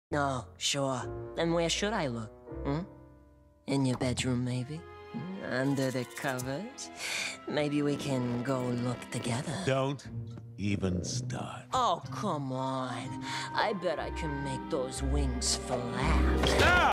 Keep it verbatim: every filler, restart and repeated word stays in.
No, sure. Then where should I look? Hmm? In your bedroom, maybe? Under the covers? Maybe we can go look together. Don't even start. Oh, come on. I bet I can make those wings flap. Stop!